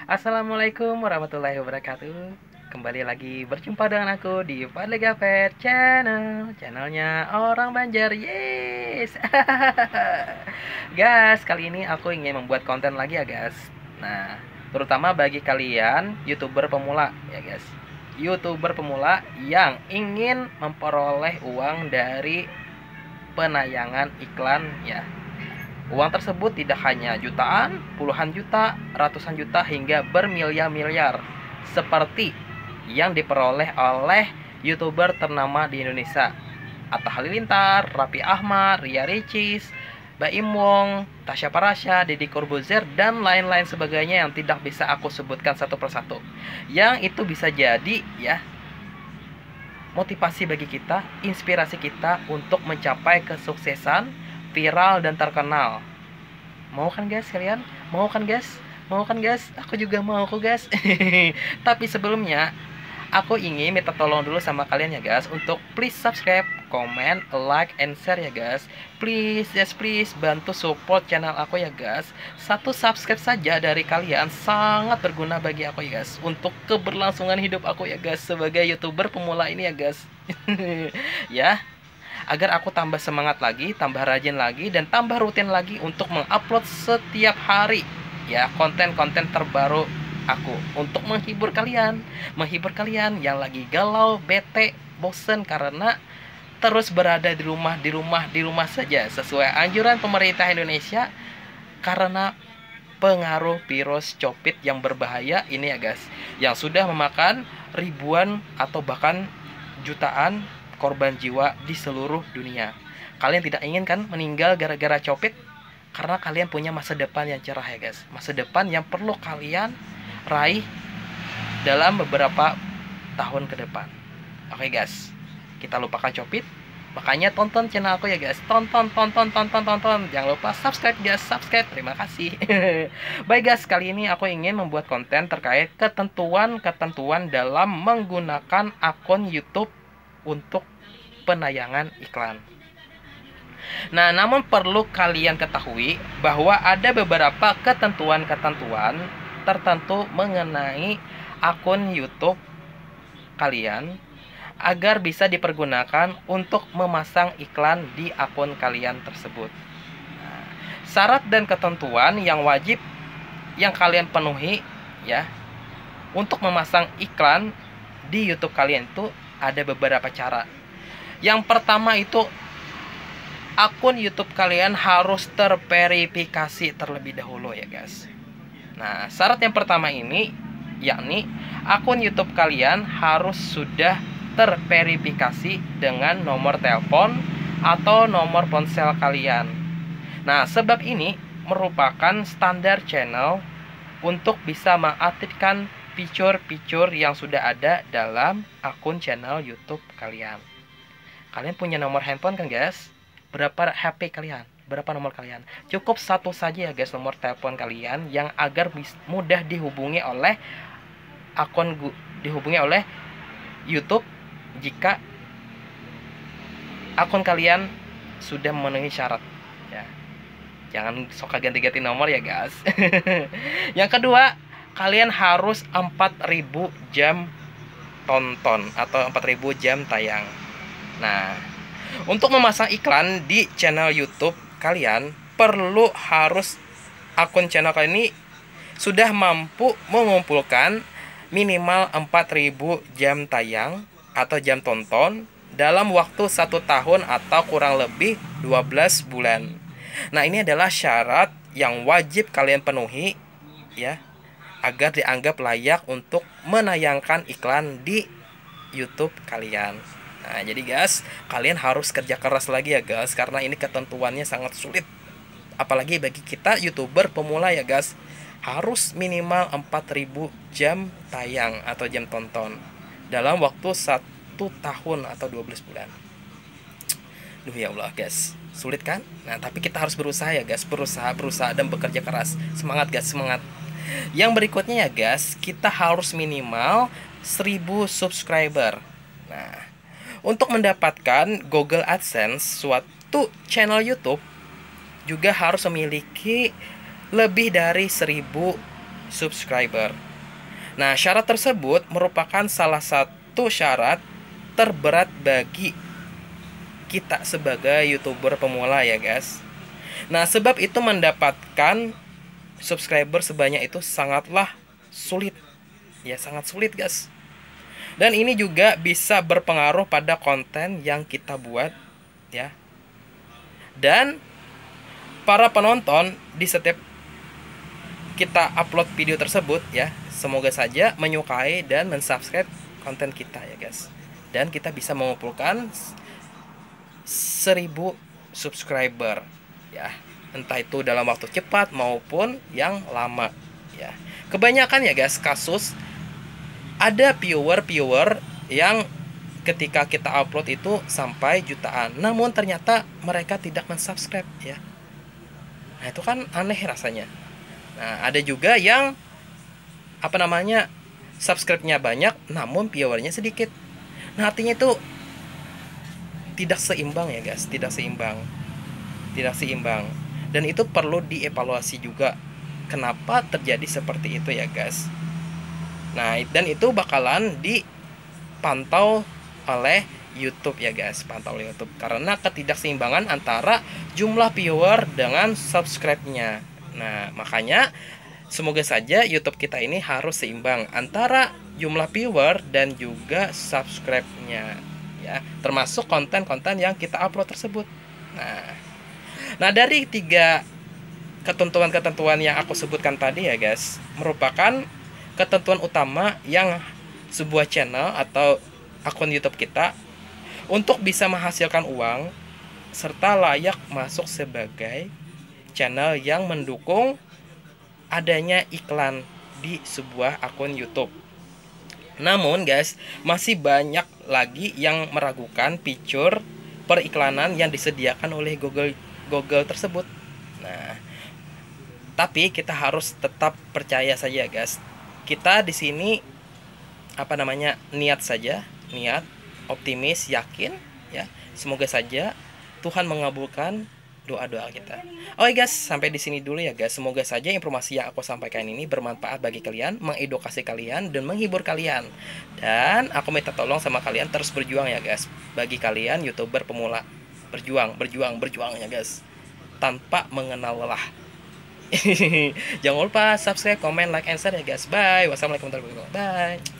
Assalamualaikum warahmatullahi wabarakatuh. Kembali lagi berjumpa dengan aku di Fadli Gafet Channel. Channelnya orang Banjar. Yes. Guys, kali ini aku ingin membuat konten lagi ya guys. Nah, terutama bagi kalian YouTuber pemula ya guys. YouTuber pemula yang ingin memperoleh uang dari penayangan iklan ya. Uang tersebut tidak hanya jutaan, puluhan juta, ratusan juta, hingga bermiliar-miliar, seperti yang diperoleh oleh YouTuber ternama di Indonesia, Atta Halilintar, Raffi Ahmad, Ria Ricis, Baim Wong, Tasya Parasya, Deddy Corbuzier, dan lain-lain sebagainya yang tidak bisa aku sebutkan satu persatu. Yang itu bisa jadi ya motivasi bagi kita, inspirasi kita untuk mencapai kesuksesan, viral dan terkenal. Mau kan guys kalian? Mau kan guys? Mau kan guys? Aku juga mau kok guys. Tapi sebelumnya aku ingin minta tolong dulu sama kalian ya guys, untuk please subscribe, comment, like, and share ya guys. Please, yes please, bantu support channel aku ya guys. Satu subscribe saja dari kalian sangat berguna bagi aku ya guys, untuk keberlangsungan hidup aku ya guys sebagai YouTuber pemula ini ya guys. Ya, agar aku tambah semangat lagi, tambah rajin lagi, dan tambah rutin lagi untuk mengupload setiap hari ya konten-konten terbaru aku, untuk menghibur kalian yang lagi galau, bete, bosen karena terus berada di rumah saja sesuai anjuran pemerintah Indonesia karena pengaruh virus COVID yang berbahaya ini ya guys, yang sudah memakan ribuan atau bahkan jutaan korban jiwa di seluruh dunia. Kalian tidak ingin kan meninggal gara-gara COVID? Karena kalian punya masa depan yang cerah ya guys. Masa depan yang perlu kalian raih dalam beberapa tahun ke depan. Oke guys, kita lupakan COVID. Makanya tonton channel aku ya guys. Tonton. Jangan lupa subscribe guys, subscribe. Terima kasih. Baik guys, kali ini aku ingin membuat konten terkait ketentuan-ketentuan dalam menggunakan akun YouTube untuk penayangan iklan. Nah, namun perlu kalian ketahui bahwa ada beberapa ketentuan-ketentuan tertentu mengenai akun YouTube kalian agar bisa dipergunakan untuk memasang iklan di akun kalian tersebut. Nah, syarat dan ketentuan yang wajib yang kalian penuhi ya untuk memasang iklan di YouTube kalian itu ada beberapa cara. Yang pertama itu akun YouTube kalian harus terverifikasi terlebih dahulu ya guys. Nah, syarat yang pertama ini yakni akun YouTube kalian harus sudah terverifikasi dengan nomor telepon atau nomor ponsel kalian. Nah, sebab ini merupakan standar channel untuk bisa mengaktifkan fitur-fitur yang sudah ada dalam akun channel YouTube kalian. Kalian punya nomor handphone kan guys? Berapa HP kalian? Berapa nomor kalian? Cukup satu saja ya guys nomor telepon kalian, yang agar mudah dihubungi oleh YouTube jika akun kalian sudah memenuhi syarat ya. Jangan sok ganti-ganti nomor ya guys. Yang kedua, kalian harus 4.000 jam tonton atau 4.000 jam tayang. Nah, untuk memasang iklan di channel YouTube kalian harus akun channel kalian ini sudah mampu mengumpulkan minimal 4.000 jam tayang atau jam tonton dalam waktu 1 tahun atau kurang lebih 12 bulan. Nah, ini adalah syarat yang wajib kalian penuhi ya, agar dianggap layak untuk menayangkan iklan di YouTube kalian. Nah, jadi guys, kalian harus kerja keras lagi ya guys, karena ini ketentuannya sangat sulit. Apalagi bagi kita YouTuber pemula ya guys, harus minimal 4.000 jam tayang atau jam tonton dalam waktu 1 tahun atau 12 bulan. Duh ya Allah guys, sulit kan? Nah, tapi kita harus berusaha ya guys, berusaha dan bekerja keras. Semangat guys, semangat. Yang berikutnya ya guys, kita harus minimal 1.000 subscriber. Nah, untuk mendapatkan Google AdSense, suatu channel YouTube juga harus memiliki lebih dari 1.000 subscriber. Nah, syarat tersebut merupakan salah satu syarat terberat bagi kita sebagai YouTuber pemula ya guys. Nah, sebab itu mendapatkan subscriber sebanyak itu sangatlah sulit. Ya, sangat sulit guys. Dan ini juga bisa berpengaruh pada konten yang kita buat ya. Dan para penonton di setiap kita upload video tersebut ya, semoga saja menyukai dan mensubscribe konten kita ya guys. Dan kita bisa mengumpulkan 1000 subscriber ya. Entah itu dalam waktu cepat maupun yang lama ya. Kebanyakan ya guys kasus ada viewer yang ketika kita upload itu sampai jutaan, namun ternyata mereka tidak mensubscribe ya. Nah, itu kan aneh rasanya. Nah, ada juga yang subscribe-nya banyak namun viewernya sedikit. Nah, artinya itu tidak seimbang ya guys, tidak seimbang. Dan itu perlu dievaluasi juga kenapa terjadi seperti itu ya guys. Nah, dan itu bakalan dipantau oleh YouTube ya guys, pantau YouTube karena ketidakseimbangan antara jumlah viewer dengan subscribe-nya. Nah, makanya semoga saja YouTube kita ini harus seimbang antara jumlah viewer dan juga subscribe-nya ya, termasuk konten-konten yang kita upload tersebut. Nah, dari 3 ketentuan-ketentuan yang aku sebutkan tadi ya guys, merupakan ketentuan utama yang sebuah channel atau akun YouTube kita untuk bisa menghasilkan uang serta layak masuk sebagai channel yang mendukung adanya iklan di sebuah akun YouTube. Namun guys, masih banyak lagi yang meragukan fitur periklanan yang disediakan oleh Google tersebut. Nah, tapi kita harus tetap percaya saja guys. Kita di sini niat saja, niat, optimis, yakin ya. Semoga saja Tuhan mengabulkan doa-doa kita. Oke guys, sampai di sini dulu ya guys. Semoga saja informasi yang aku sampaikan ini bermanfaat bagi kalian, mengedukasi kalian dan menghibur kalian. Dan aku minta tolong sama kalian terus berjuang ya guys. Bagi kalian YouTuber pemula, berjuang ya guys. Tanpa mengenal lelah. Jangan lupa subscribe, comment, like, and share ya guys. Bye. Wassalamualaikum warahmatullahi wabarakatuh. Bye.